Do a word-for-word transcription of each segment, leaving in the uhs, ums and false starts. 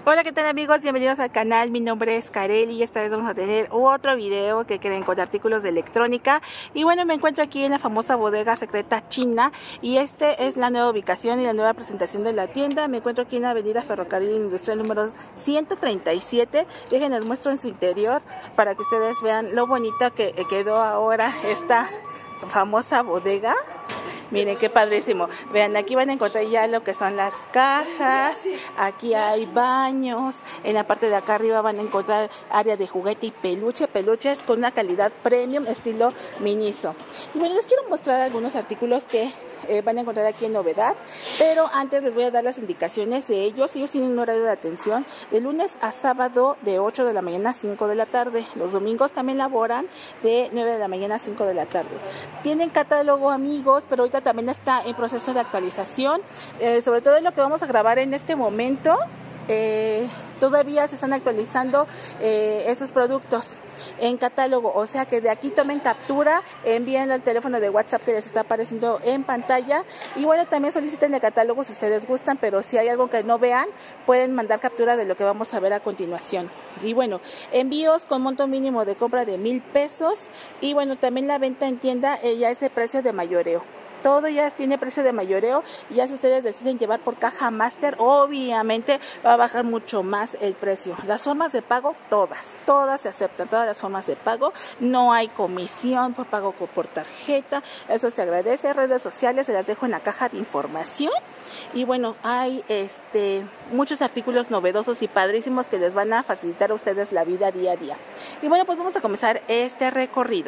Hola, ¿qué tal amigos? Bienvenidos al canal, mi nombre es Kareli y esta vez vamos a tener otro video que creen con artículos de electrónica. Y bueno, me encuentro aquí en la famosa bodega secreta china y este es la nueva ubicación y la nueva presentación de la tienda. Me encuentro aquí en la avenida Ferrocarril Industrial número ciento treinta y siete. Déjenles muestro en su interior para que ustedes vean lo bonita que quedó ahora esta famosa bodega. Miren qué padrísimo. Vean, aquí van a encontrar ya lo que son las cajas. Aquí hay baños. En la parte de acá arriba van a encontrar área de juguete y peluche. Peluches con una calidad premium estilo Miniso. Y bueno, les quiero mostrar algunos artículos que eh, van a encontrar aquí en novedad. Pero antes les voy a dar las indicaciones de ellos. Ellos tienen un horario de atención de lunes a sábado de ocho de la mañana a cinco de la tarde. Los domingos también laboran de nueve de la mañana a cinco de la tarde. Tienen catálogo, amigos, pero ahorita también está en proceso de actualización, eh, sobre todo en lo que vamos a grabar en este momento. Eh, todavía se están actualizando eh, esos productos en catálogo, o sea que de aquí tomen captura, envíenlo al teléfono de WhatsApp que les está apareciendo en pantalla. Y bueno, también soliciten el catálogo si ustedes gustan, pero si hay algo que no vean, pueden mandar captura de lo que vamos a ver a continuación. Y bueno, envíos con monto mínimo de compra de mil pesos. Y bueno, también la venta en tienda eh, ya es de precio de mayoreo. Todo ya tiene precio de mayoreo y ya si ustedes deciden llevar por caja máster, obviamente va a bajar mucho más el precio. Las formas de pago, todas, todas se aceptan, todas las formas de pago. No hay comisión por pago por tarjeta, eso se agradece. Redes sociales se las dejo en la caja de información. Y bueno, hay este muchos artículos novedosos y padrísimos que les van a facilitar a ustedes la vida día a día. Y bueno, pues vamos a comenzar este recorrido.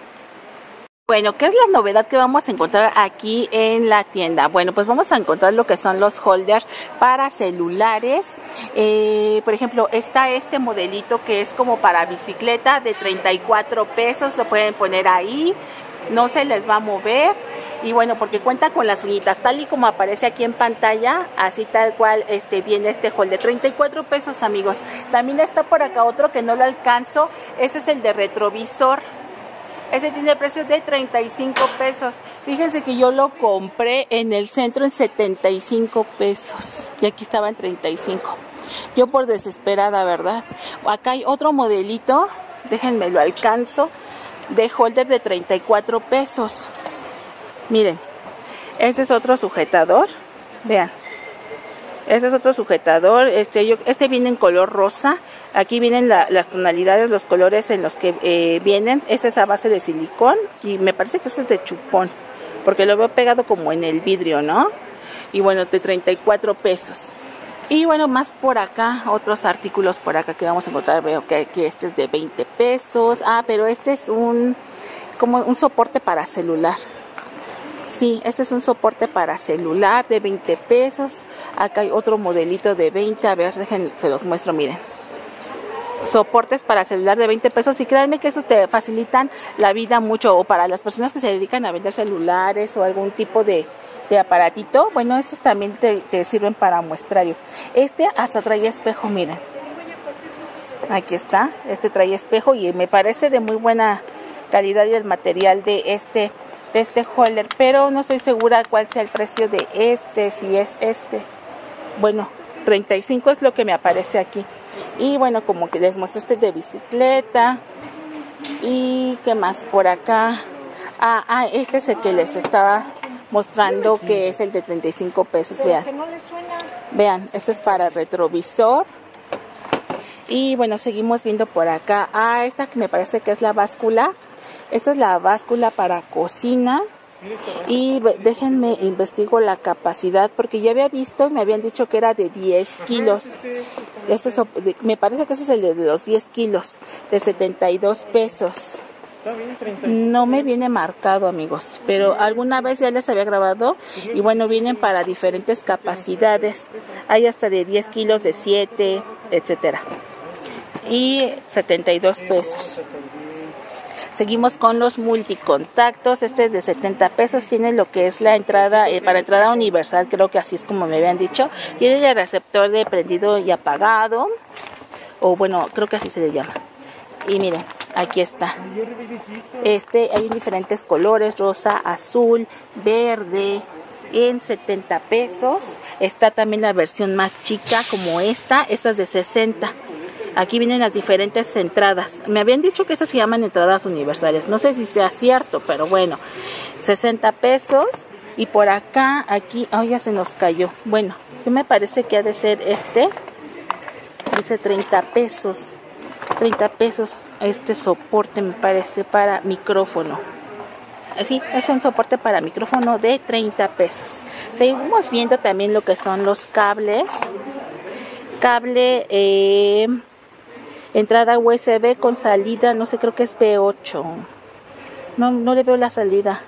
Bueno, ¿qué es la novedad que vamos a encontrar aquí en la tienda? Bueno, pues vamos a encontrar lo que son los holders para celulares. Eh, por ejemplo, está este modelito que es como para bicicleta de treinta y cuatro pesos. Lo pueden poner ahí, no se les va a mover. Y bueno, porque cuenta con las uñitas, tal y como aparece aquí en pantalla, así tal cual este viene este holder. treinta y cuatro pesos, amigos. También está por acá otro que no lo alcanzo. Ese es el de retrovisor. Ese tiene precio de treinta y cinco pesos. Fíjense que yo lo compré en el centro en setenta y cinco pesos. Y aquí estaba en treinta y cinco. Yo por desesperada, ¿verdad? Acá hay otro modelito. Déjenme lo alcanzo. De holder de treinta y cuatro pesos. Miren. Este es otro sujetador. Vean. Este es otro sujetador. Este, yo, este viene en color rosa. Aquí vienen la, las tonalidades, los colores en los que eh, vienen. Esta es a base de silicón y me parece que este es de chupón, porque lo veo pegado como en el vidrio, ¿no? Y bueno, de treinta y cuatro pesos. Y bueno, más por acá, otros artículos por acá que vamos a encontrar. Veo que aquí este es de veinte pesos. Ah, pero este es un, como un soporte para celular. Sí, este es un soporte para celular de veinte pesos. Acá hay otro modelito de veinte. A ver, déjenme, se los muestro, miren. Soportes para celular de veinte pesos y créanme que esos te facilitan la vida mucho, o para las personas que se dedican a vender celulares o algún tipo de, de aparatito. Bueno, estos también te, te sirven para muestrario. Este hasta trae espejo, miren. Aquí está, este trae espejo y me parece de muy buena calidad y el material de este, de este holder, pero no estoy segura cuál sea el precio de este, si es este. Bueno, treinta y cinco es lo que me aparece aquí. Y bueno, como que les muestro este de bicicleta. Y qué más por acá. Ah, ah, este es el que les estaba mostrando, que es el de treinta y cinco pesos. Vean. Vean, este es para retrovisor. Y bueno, seguimos viendo por acá. Ah, esta que me parece que es la báscula. Esta es la báscula para cocina. Y déjenme investigo la capacidad, porque ya había visto y me habían dicho que era de diez kilos. Este es, me parece que ese es el de los diez kilos, de setenta y dos pesos. No me viene marcado, amigos, pero alguna vez ya les había grabado. Y bueno, vienen para diferentes capacidades. Hay hasta de diez kilos, de siete, etcétera. Y setenta y dos pesos. Seguimos con los multicontactos. Este es de setenta pesos. Tiene lo que es la entrada, eh, para entrada universal, creo que así es como me habían dicho. Tiene el receptor de prendido y apagado. O bueno, creo que así se le llama. Y miren, aquí está. Este hay en diferentes colores: rosa, azul, verde, en setenta pesos. Está también la versión más chica como esta, esta es de sesenta. Aquí vienen las diferentes entradas. Me habían dicho que esas se llaman entradas universales. No sé si sea cierto, pero bueno, sesenta pesos. Y por acá, aquí, oh, ya se nos cayó. Bueno, que me parece que ha de ser este. Dice treinta pesos. treinta pesos este soporte, me parece, para micrófono. Así, es un soporte para micrófono de treinta pesos. Seguimos viendo también lo que son los cables. Cable, eh, entrada U S B con salida, no sé, creo que es B ocho. No, no le veo la salida.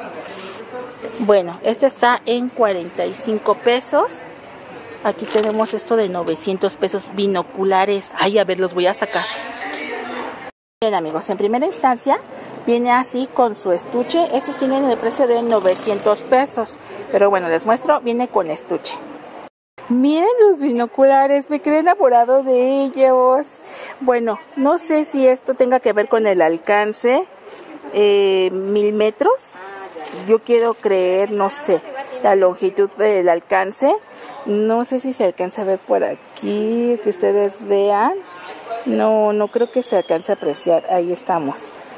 Bueno, este está en cuarenta y cinco pesos. Aquí tenemos esto de novecientos pesos, binoculares. Ay, a ver, los voy a sacar. Bien, amigos, en primera instancia viene así con su estuche. Estos tienen el precio de novecientos pesos. Pero bueno, les muestro, viene con estuche. Miren los binoculares, me quedé enamorado de ellos. Bueno, no sé si esto tenga que ver con el alcance, eh, mil metros. Yo quiero creer, no sé, la longitud del alcance. No sé si se alcanza a ver por aquí, que ustedes vean. No, no creo que se alcance a apreciar. Ahí estamos.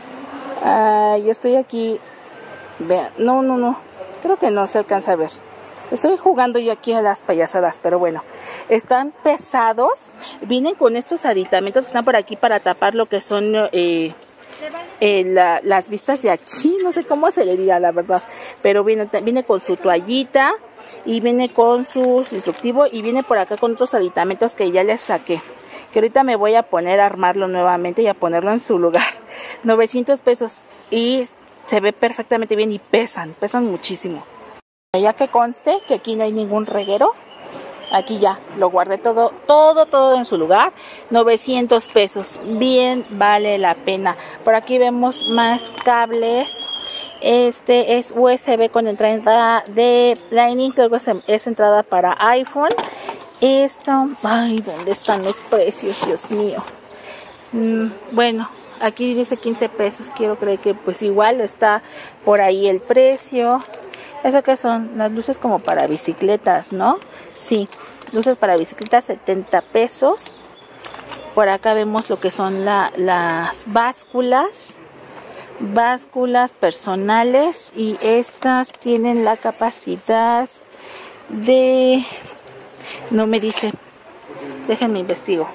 Ah, yo estoy aquí. Vean, no, no, no. Creo que no se alcanza a ver. Estoy jugando yo aquí a las payasadas, pero bueno, están pesados. Vienen con estos aditamentos que están por aquí para tapar lo que son eh, eh, la, las vistas de aquí. No sé cómo se le diga, la verdad. Pero viene, viene con su toallita y viene con su instructivo y viene por acá con otros aditamentos que ya les saqué. Que ahorita me voy a poner a armarlo nuevamente y a ponerlo en su lugar. novecientos pesos y se ve perfectamente bien y pesan, pesan muchísimo. Ya que conste que aquí no hay ningún reguero, aquí ya lo guardé todo, todo, todo en su lugar. novecientos pesos, bien vale la pena. Por aquí vemos más cables. Este es U S B con entrada de Lightning, creo que es, es entrada para iPhone. Esto, ay, ¿dónde están los precios? Dios mío. Mm, bueno, aquí dice quince pesos, quiero creer que pues igual está por ahí el precio. ¿Eso qué son? Las luces como para bicicletas, ¿no? Sí, luces para bicicletas, setenta pesos. Por acá vemos lo que son la, las básculas. Básculas personales. Y estas tienen la capacidad de... No me dice. Déjenme investigo.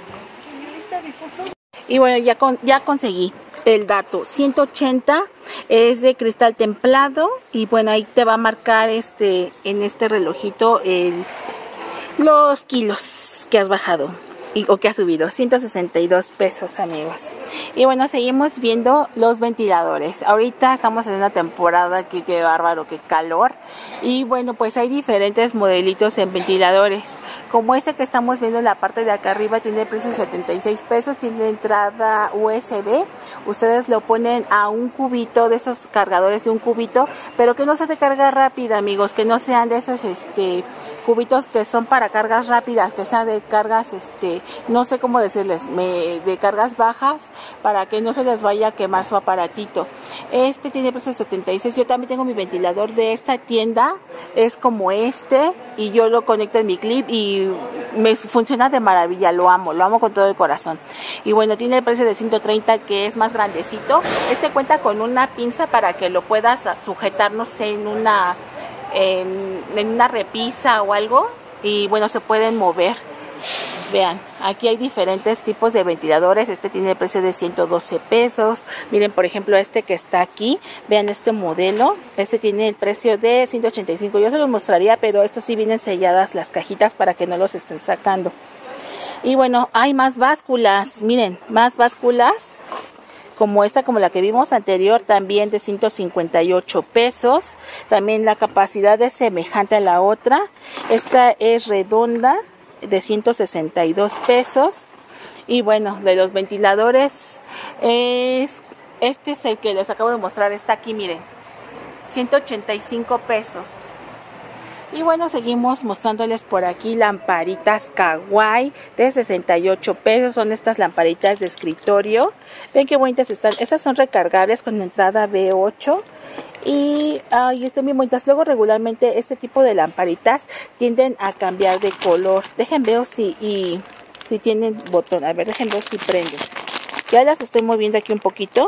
Y bueno, ya, con, ya conseguí el dato. ciento ochenta es de cristal templado y bueno, ahí te va a marcar este en este relojito el, los kilos que has bajado y, o que has subido. ciento sesenta y dos pesos, amigos. Y bueno, seguimos viendo los ventiladores. Ahorita estamos en una temporada aquí, qué bárbaro, qué calor. Y bueno, pues hay diferentes modelitos en ventiladores. Como este que estamos viendo en la parte de acá arriba, tiene precio de setenta y seis pesos, tiene entrada U S B. Ustedes lo ponen a un cubito, de esos cargadores de un cubito, pero que no sea de carga rápida, amigos, que no sean de esos este cubitos que son para cargas rápidas, que sean de cargas, este no sé cómo decirles, me, de cargas bajas, para que no se les vaya a quemar su aparatito. Este tiene precio de setenta y seis. Yo también tengo mi ventilador de esta tienda, es como este, y yo lo conecto en mi clip y me funciona de maravilla, lo amo, lo amo con todo el corazón. Y bueno, tiene el precio de ciento treinta, que es más grandecito. Este cuenta con una pinza para que lo puedas sujetar, no sé, en una, en, en una repisa o algo, y bueno, se pueden mover. Vean, aquí hay diferentes tipos de ventiladores. Este tiene el precio de ciento doce pesos. Miren, por ejemplo, este que está aquí. Vean este modelo. Este tiene el precio de ciento ochenta y cinco. Yo se los mostraría, pero estos sí vienen selladas las cajitas para que no los estén sacando. Y bueno, hay más básculas. Miren, más básculas. Como esta, como la que vimos anterior, también de ciento cincuenta y ocho pesos. También la capacidad es semejante a la otra. Esta es redonda, de ciento sesenta y dos pesos. Y bueno, de los ventiladores es este es el que les acabo de mostrar, está aquí, miren, ciento ochenta y cinco pesos. Y bueno, seguimos mostrándoles por aquí lamparitas kawaii de sesenta y ocho pesos. Son estas lamparitas de escritorio. Ven qué bonitas están. Estas son recargables con entrada B ocho. Y ay, están bien bonitas. Luego regularmente este tipo de lamparitas tienden a cambiar de color. Dejen ver si, y, si tienen botón. A ver, dejen ver si prenden. Ya las estoy moviendo aquí un poquito.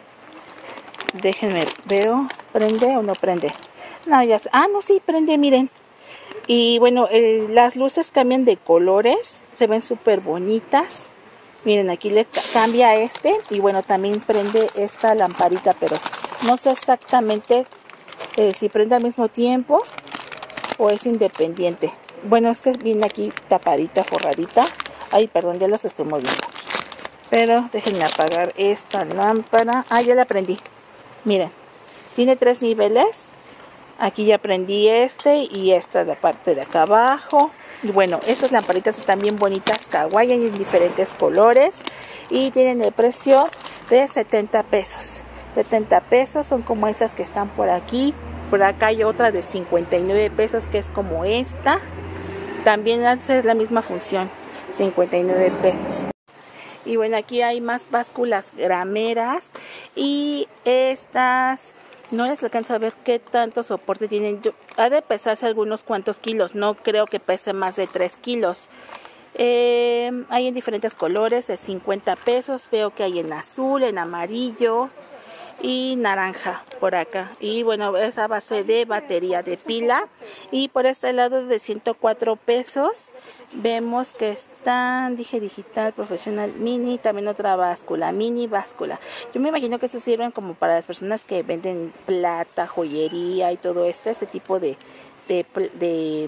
Déjenme, veo, ¿prende o no prende? No, ya, ah, no, sí, prende, miren. Y bueno, eh, las luces cambian de colores, se ven súper bonitas. Miren, aquí le cambia este y bueno, también prende esta lamparita, pero no sé exactamente eh, si prende al mismo tiempo o es independiente. Bueno, es que viene aquí tapadita, forradita. Ay, perdón, ya los estoy moviendo. Pero déjenme apagar esta lámpara. Ah, ya la prendí. Miren, tiene tres niveles. Aquí ya prendí este y esta es la parte de acá abajo. Y bueno, estas lamparitas están bien bonitas, kawaii, en diferentes colores. Y tienen el precio de setenta pesos. setenta pesos, son como estas que están por aquí. Por acá hay otra de cincuenta y nueve pesos que es como esta. También hace la misma función, cincuenta y nueve pesos. Y bueno, aquí hay más básculas grameras y estas no les alcanzo a ver qué tanto soporte tienen. Yo, ha de pesarse algunos cuantos kilos, no creo que pese más de tres kilos. Eh, hay en diferentes colores, de cincuenta pesos, veo que hay en azul, en amarillo y naranja por acá. Y bueno, es a base de batería de pila. Y por este lado de ciento cuatro pesos vemos que están, dije digital, profesional, mini, también otra báscula, mini báscula. Yo me imagino que estos sirven como para las personas que venden plata, joyería y todo esto, este tipo de, de, de,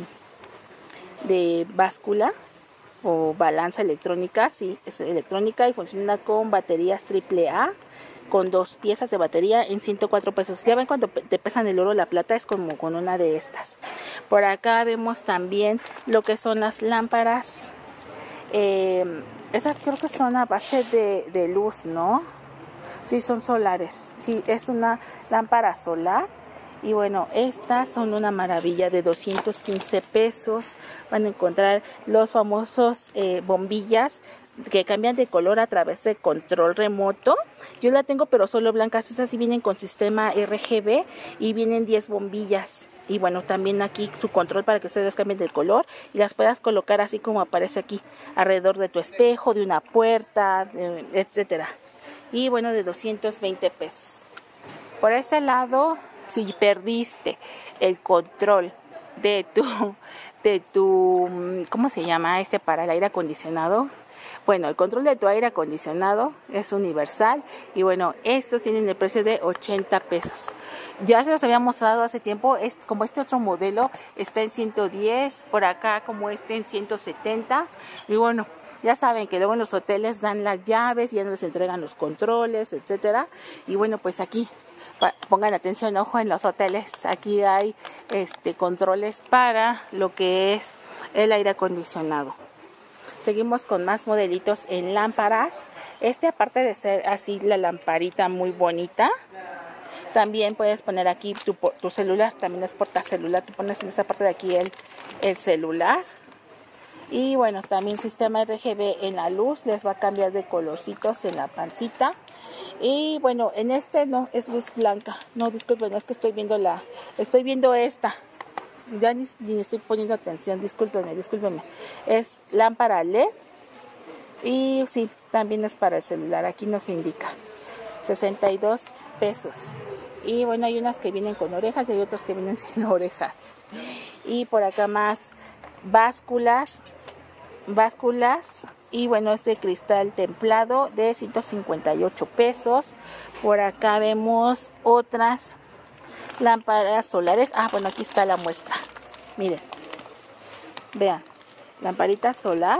de báscula o balanza electrónica. Sí, es electrónica y funciona con baterías triple A. Con dos piezas de batería en ciento cuatro pesos. Ya ven cuando te pesan el oro o la plata, es como con una de estas. Por acá vemos también lo que son las lámparas. Eh, esas creo que son a base de, de luz, ¿no? Sí, son solares. Sí, es una lámpara solar. Y bueno, estas son una maravilla de doscientos quince pesos. Van a encontrar los famosos eh, bombillas que cambian de color a través de control remoto. Yo la tengo pero solo blancas. Estas sí vienen con sistema R G B y vienen diez bombillas. Y bueno, también aquí su control para que ustedes cambien de color y las puedas colocar así como aparece aquí, alrededor de tu espejo, de una puerta, etcétera. Y bueno, de doscientos veinte pesos. Por este lado, si perdiste el control de tu, de tu, ¿cómo se llama este para el aire acondicionado? Bueno, el control de tu aire acondicionado es universal y bueno, estos tienen el precio de ochenta pesos. Ya se los había mostrado hace tiempo, es, como este otro modelo está en ciento diez, por acá como este en ciento setenta. Y bueno, ya saben que luego en los hoteles dan las llaves y ya no les entregan los controles, etcétera. Y bueno, pues aquí pongan atención, ojo, en los hoteles aquí hay este controles para lo que es el aire acondicionado. Seguimos con más modelitos en lámparas. Este, aparte de ser así la lamparita muy bonita, también puedes poner aquí tu, tu celular. También es portacelular. Tú pones en esta parte de aquí el, el celular. Y bueno, también sistema R G B en la luz. Les va a cambiar de colorcitos en la pancita. Y bueno, en este no, es luz blanca. No, disculpen, no es que estoy viendo la... Estoy viendo esta. Ya ni, ni estoy poniendo atención, discúlpenme, discúlpenme. Es lámpara L E D y sí, también es para el celular, aquí nos indica sesenta y dos pesos. Y bueno, hay unas que vienen con orejas y hay otras que vienen sin orejas. Y por acá más básculas, básculas y bueno, es de cristal templado de ciento cincuenta y ocho pesos. Por acá vemos otras lámparas solares. Ah, bueno, aquí está la muestra. Miren, vean, lamparita solar.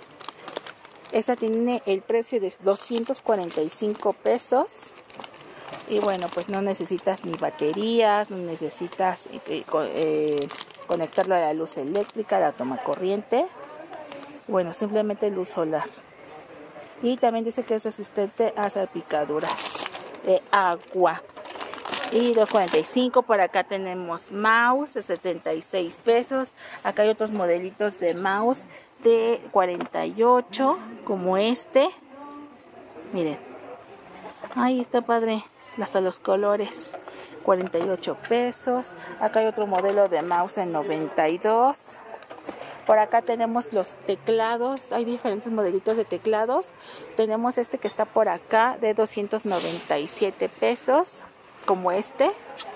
Esta tiene el precio de doscientos cuarenta y cinco pesos. Y bueno, pues no necesitas ni baterías, no necesitas eh, eh, conectarlo a la luz eléctrica, la toma corriente. Bueno, simplemente luz solar. Y también dice que es resistente a salpicaduras de agua. y dos cuarenta y cinco. Por acá tenemos mouse de setenta y seis pesos. Acá hay otros modelitos de mouse de cuarenta y ocho, como este. Miren, ahí está padre, hasta los colores. Cuarenta y ocho pesos. Acá hay otro modelo de mouse en noventa y dos. Por acá tenemos los teclados, hay diferentes modelitos de teclados. Tenemos este que está por acá de doscientos noventa y siete pesos, como este.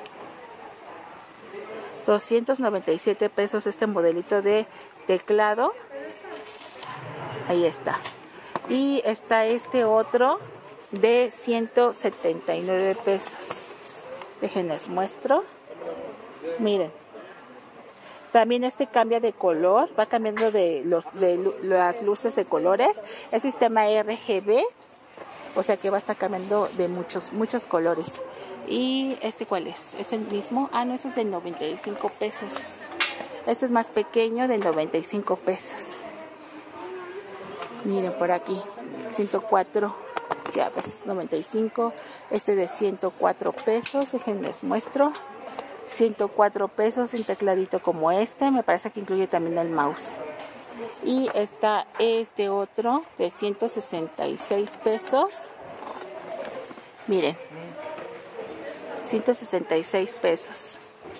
doscientos noventa y siete pesos este modelito de teclado. Ahí está. Y está este otro de ciento setenta y nueve pesos. Déjenles muestro. Miren. También este cambia de color, va cambiando de, los, de las luces de colores. Es sistema R G B, o sea que va a estar cambiando de muchos, muchos colores. ¿Y este cuál es? ¿Es el mismo? Ah, no, este es de noventa y cinco pesos. Este es más pequeño, de noventa y cinco pesos. Miren por aquí, ciento cuatro, ya ves, noventa y cinco. Este de ciento cuatro pesos, déjenles muestro. ciento cuatro pesos, un tecladito como este, me parece que incluye también el mouse. Y está este otro de ciento sesenta y seis pesos. Miren, ciento sesenta y seis pesos.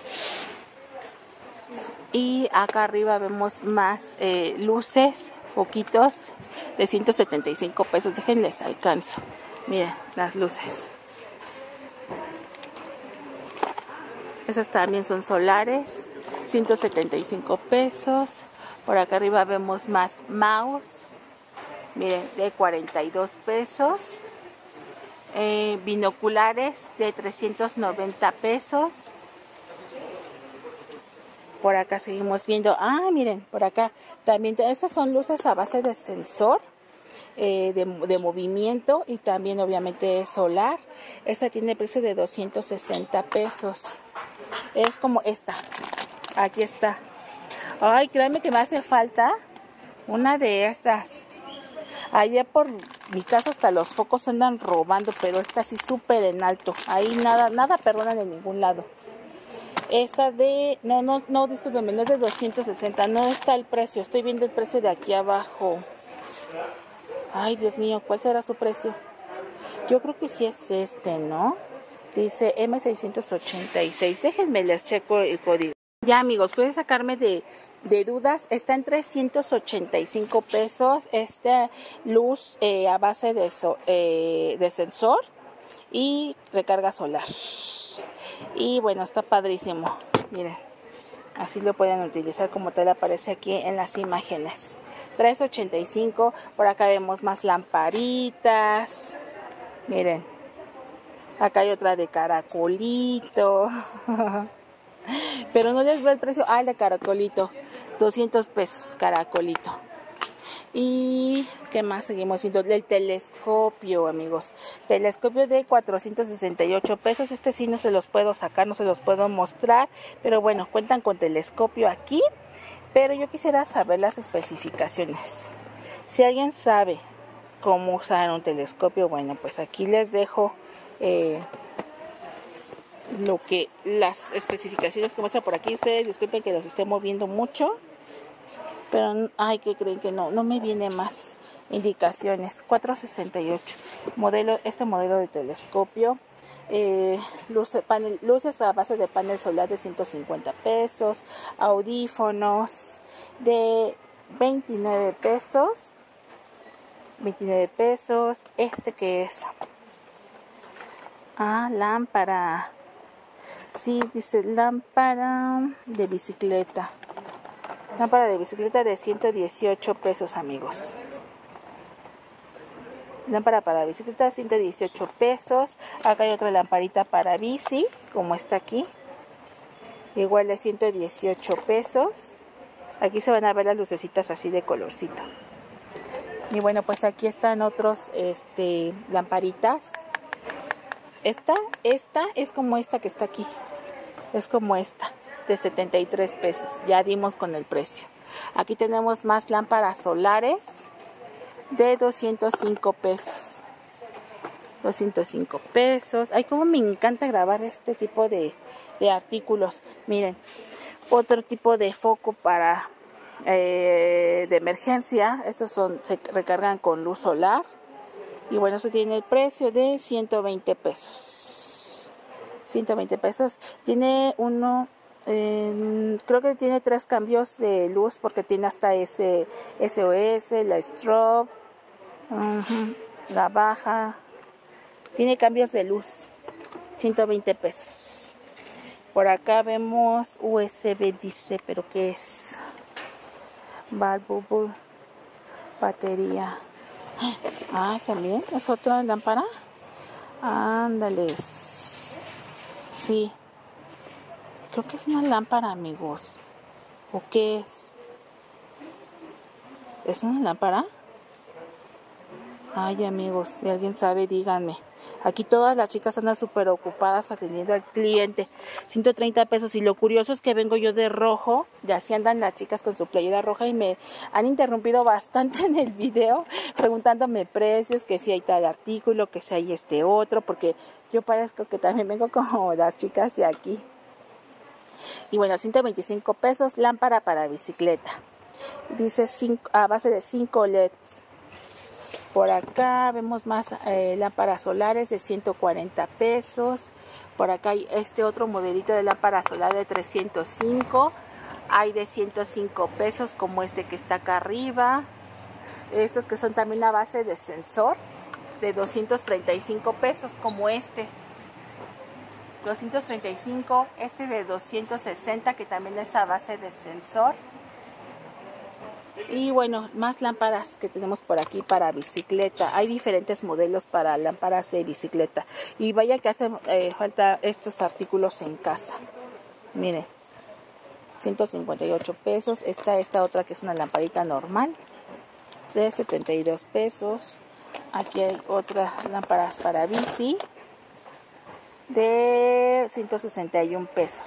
Y acá arriba vemos más eh, luces, poquitos, de ciento setenta y cinco pesos. Déjenles alcanzo. Miren las luces. Estas también son solares, ciento setenta y cinco pesos. Por acá arriba vemos más mouse, miren, de cuarenta y dos pesos. Eh, binoculares de trescientos noventa pesos. Por acá seguimos viendo, ah, miren, por acá también, estas son luces a base de sensor. Eh, de, de movimiento, y también obviamente es solar. Esta tiene precio de doscientos sesenta pesos. Es como esta. Aquí está. Ay, créanme que me hace falta una de estas. Allá por mi casa hasta los focos andan robando, pero esta sí súper en alto. Ahí nada, nada perdonan en ningún lado. Esta de, no, no, no, discúlpenme, no es de doscientos sesenta, no está el precio. Estoy viendo el precio de aquí abajo. Ay, Dios mío, ¿cuál será su precio? Yo creo que sí es este, ¿no? Dice M seiscientos ochenta y seis. Déjenme, les checo el código. Ya, amigos, pueden sacarme de, de dudas. Está en trescientos ochenta y cinco pesos. Esta luz eh, a base de, so, eh, de sensor y recarga solar. Y bueno, está padrísimo. Miren, así lo pueden utilizar como tal aparece aquí en las imágenes. tres ochenta y cinco. Por acá vemos más lamparitas. Miren. Acá hay otra de caracolito. Pero no les veo el precio. Ah, el de caracolito. doscientos pesos, caracolito. Y ¿qué más seguimos viendo? El telescopio, amigos. Telescopio de cuatrocientos sesenta y ocho pesos. Este sí no se los puedo sacar, no se los puedo mostrar. Pero bueno, cuentan con telescopio aquí. Pero yo quisiera saber las especificaciones. Si alguien sabe cómo usar un telescopio, bueno, pues aquí les dejo eh, lo que las especificaciones que muestra por aquí. Ustedes disculpen que los esté moviendo mucho, pero ay, que creen que no, no me viene más indicaciones. cuatrocientos sesenta y ocho modelo, este modelo de telescopio. Eh, luces, panel, luces a base de panel solar de ciento cincuenta pesos, audífonos de veintinueve pesos, veintinueve pesos. Este que es, ah, lámpara, sí, dice lámpara de bicicleta, lámpara de bicicleta de ciento dieciocho pesos, amigos. Lámpara para bicicleta, ciento dieciocho pesos. Acá hay otra lamparita para bici, como está aquí. Igual de ciento dieciocho pesos. Aquí se van a ver las lucecitas así de colorcito. Y bueno, pues aquí están otros este, lamparitas. Esta, esta es como esta que está aquí. Es como esta, de setenta y tres pesos. Ya dimos con el precio. Aquí tenemos más lámparas solares de doscientos cinco pesos. doscientos cinco pesos. Ay, como me encanta grabar este tipo de, de artículos. Miren, otro tipo de foco para eh, de emergencia. Estos son, se recargan con luz solar. Y bueno, eso tiene el precio de ciento veinte pesos. ciento veinte pesos. Tiene uno, eh, creo que tiene tres cambios de luz porque tiene hasta ese S O S, la strobe, uh-huh, la baja. Tiene cambios de luz. ciento veinte pesos. Por acá vemos U S B, dice, pero ¿qué es? Valve, batería. Ah, también es otra lámpara. Ándales. Sí. Creo que es una lámpara, amigos. ¿O qué es? ¿Es una lámpara? Ay, amigos, si alguien sabe, díganme. Aquí todas las chicas andan súper ocupadas atendiendo al cliente. ciento treinta pesos. Y lo curioso es que vengo yo de rojo. Y así andan las chicas con su playera roja. Y me han interrumpido bastante en el video. Preguntándome precios. Que si hay tal artículo. Que si hay este otro. Porque yo parezco que también vengo como las chicas de aquí. Y bueno, ciento veinticinco pesos. Lámpara para bicicleta. Dice cinco, a base de cinco L E Ds. Por acá vemos más eh, lámparas solares de ciento cuarenta pesos. Por acá hay este otro modelito de lámpara solar de trescientos cinco. Hay de ciento cinco pesos como este que está acá arriba. Estos que son también a base de sensor de doscientos treinta y cinco pesos como este. doscientos treinta y cinco. Este de doscientos sesenta que también es a base de sensor. Y bueno, más lámparas que tenemos por aquí para bicicleta. Hay diferentes modelos para lámparas de bicicleta. Y vaya que hace eh, falta estos artículos en casa. Miren, ciento cincuenta y ocho pesos. Está esta otra que es una lamparita normal de setenta y dos pesos. Aquí hay otras lámparas para bici de ciento sesenta y un pesos.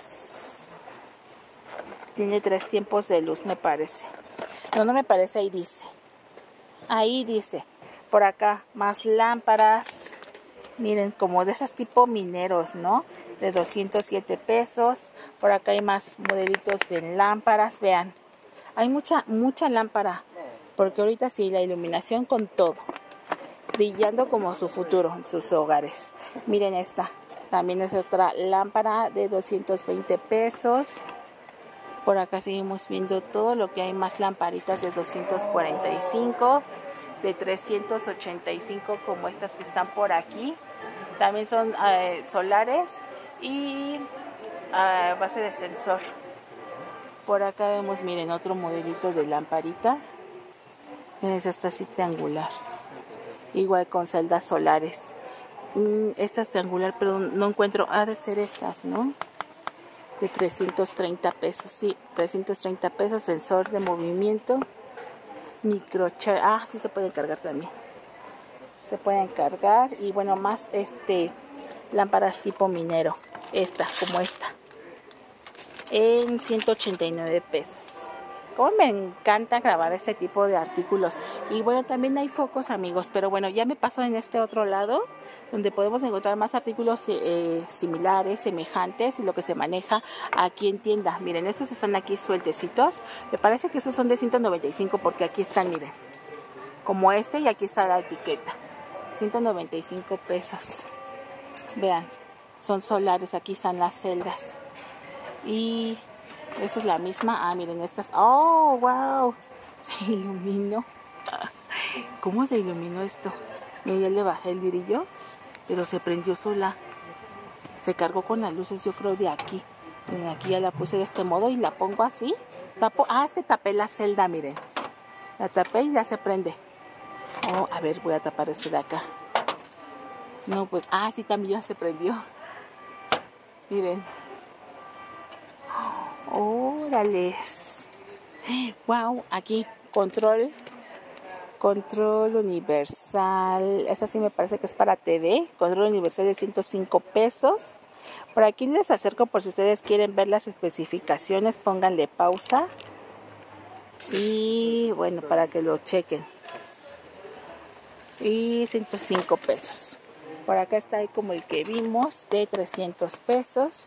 Tiene tres tiempos de luz, me parece. No, no me parece, ahí dice. Ahí dice. Por acá, más lámparas. Miren, como de esas tipo mineros, ¿no? De doscientos siete pesos. Por acá hay más modelitos de lámparas. Vean, hay mucha, mucha lámpara. Porque ahorita sí, la iluminación con todo. Brillando como su futuro en sus hogares. Miren esta. También es otra lámpara de doscientos veinte pesos. Por acá seguimos viendo todo lo que hay más lamparitas de doscientos cuarenta y cinco, de trescientos ochenta y cinco como estas que están por aquí. También son eh, solares y a base de sensor. Por acá vemos, miren, otro modelito de lamparita. Es esta así triangular. Igual con celdas solares. Mm, esta es triangular, pero no encuentro. Ha de ser estas, ¿no? De trescientos treinta pesos, sí, trescientos treinta pesos, sensor de movimiento, microchar, ah, sí se pueden cargar también, se pueden cargar. Y bueno, más este lámparas tipo minero, esta, como esta, en ciento ochenta y nueve pesos. Como me encanta grabar este tipo de artículos. Y bueno, también hay focos, amigos, pero bueno, ya me paso en este otro lado, donde podemos encontrar más artículos eh, similares, semejantes, y lo que se maneja aquí en tienda. Miren, estos están aquí sueltecitos. Me parece que esos son de ciento noventa y cinco, porque aquí están, miren, como este, y aquí está la etiqueta. ciento noventa y cinco pesos. Vean, son solares, aquí están las celdas. Y esta es la misma. Ah, miren estas. ¡Oh, wow! Se iluminó. ¿Cómo se iluminó esto? Miren, ya le bajé el brillo, pero se prendió sola. Se cargó con las luces, yo creo, de aquí. Miren, aquí ya la puse de este modo y la pongo así. Tapo. Ah, es que tapé la celda, miren. La tapé y ya se prende. Oh, a ver, voy a tapar este de acá. No, pues, ah, sí, también ya se prendió. Miren. ¡Órales! ¡Wow! Aquí, control. Control universal. Esa sí me parece que es para T V. Control universal de ciento cinco pesos. Por aquí les acerco por si ustedes quieren ver las especificaciones. Pónganle pausa. Y bueno, para que lo chequen. Y ciento cinco pesos. Por acá está como el que vimos de trescientos pesos.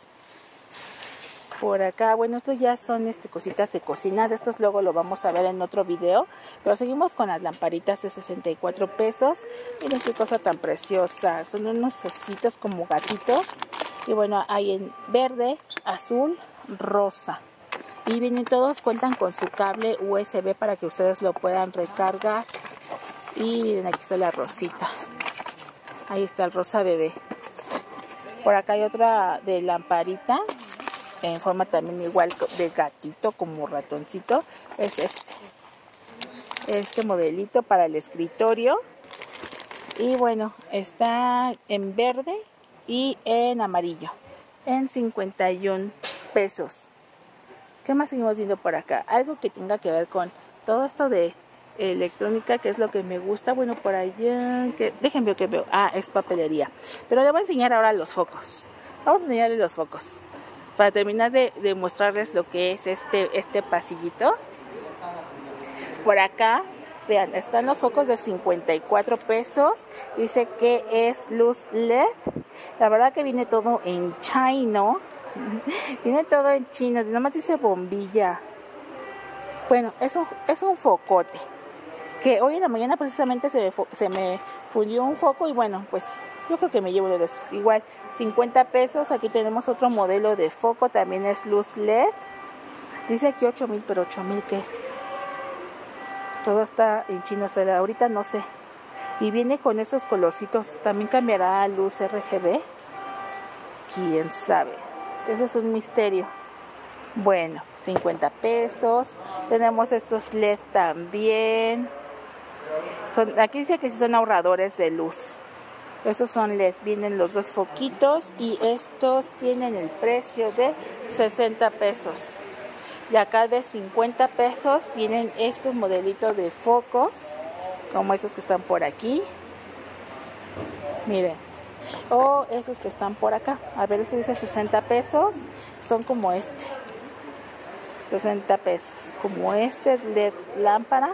Por acá, bueno, estos ya son este, cositas de cocina. De estos luego lo vamos a ver en otro video. Pero seguimos con las lamparitas de sesenta y cuatro pesos. Miren qué cosa tan preciosa. Son unos ositos como gatitos. Y bueno, hay en verde, azul, rosa. Y vienen todos, cuentan con su cable U S B para que ustedes lo puedan recargar. Y miren, aquí está la rosita. Ahí está el rosa bebé. Por acá hay otra de lamparita. En forma también igual de gatito, como ratoncito. Es este. Este modelito para el escritorio. Y bueno, está en verde y en amarillo. En cincuenta y un pesos. ¿Qué más seguimos viendo por acá? Algo que tenga que ver con todo esto de electrónica, que es lo que me gusta. Bueno, por allá, que déjenme ver qué veo. Ah, es papelería. Pero les voy a enseñar ahora los focos. Vamos a enseñarles los focos. Para terminar de, de mostrarles lo que es este, este pasillito. Por acá, vean, están los focos de cincuenta y cuatro pesos. Dice que es luz L E D. La verdad que viene todo en chino. Viene todo en chino. Nomás dice bombilla. Bueno, es un, es un focote. Que hoy en la mañana precisamente se me, se me fundió un foco. Y bueno, pues yo creo que me llevo uno de estos. Igual, cincuenta pesos. Aquí tenemos otro modelo de foco. También es luz L E D. Dice aquí ocho mil, pero ocho mil ¿qué? Todo está en chino hasta ahorita, no sé. Y viene con estos colorcitos. También cambiará a luz R G B. Quién sabe. Ese es un misterio. Bueno, cincuenta pesos. Tenemos estos L E D también. Son, aquí dice que son ahorradores de luz. Estos son L E D. Vienen los dos foquitos. Y estos tienen el precio de sesenta pesos. Y acá de cincuenta pesos vienen estos modelitos de focos, como esos que están por aquí. Miren. O esos que están por acá. A ver, este dice sesenta pesos. Son como este. sesenta pesos. Como este es L E D lámpara.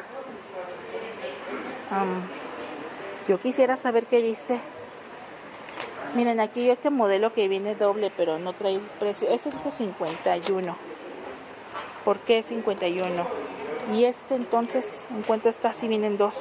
Um, yo quisiera saber qué dice. Miren, aquí este modelo que viene doble, pero no trae precio. Este dice cincuenta y uno. ¿Por qué cincuenta y uno? Y este entonces, en cuanto está, así vienen dos.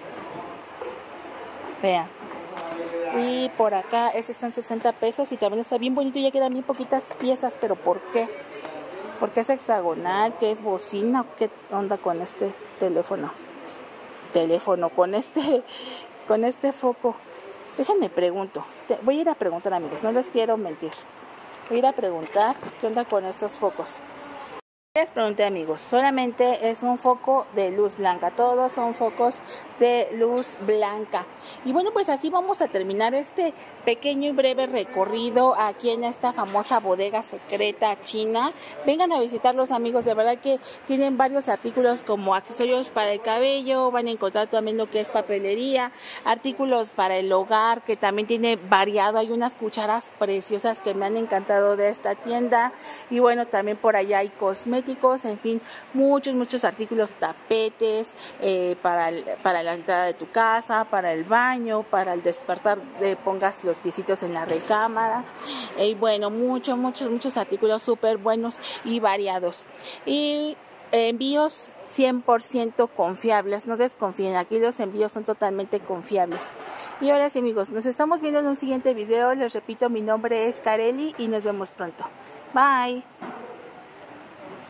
Vean. Y por acá, este está en sesenta pesos y también está bien bonito. Ya quedan bien poquitas piezas, pero ¿por qué? Porque es hexagonal, que es bocina. ¿Qué onda con este teléfono? Teléfono, con este, con este foco. Déjenme pregunto. Voy a ir a preguntar, amigos, no les quiero mentir. Voy a ir a preguntar qué onda con estos focos. Les pregunté, amigos, solamente es un foco de luz blanca, todos son focos de luz blanca. Y bueno, pues así vamos a terminar este pequeño y breve recorrido aquí en esta famosa bodega secreta china. Vengan a visitarlos, amigos, de verdad que tienen varios artículos como accesorios para el cabello, van a encontrar también lo que es papelería, artículos para el hogar, que también tiene variado. Hay unas cucharas preciosas que me han encantado de esta tienda. Y bueno, también por allá hay cosméticos. En fin, muchos, muchos artículos, tapetes, eh, para, el, para la entrada de tu casa, para el baño, para el despertar, eh, pongas los piecitos en la recámara. Y bueno, muchos, muchos, muchos artículos súper buenos y variados. Y envíos cien por ciento confiables, no desconfíen, aquí los envíos son totalmente confiables. Y ahora sí, amigos, nos estamos viendo en un siguiente video. Les repito, mi nombre es Kareli y nos vemos pronto. Bye.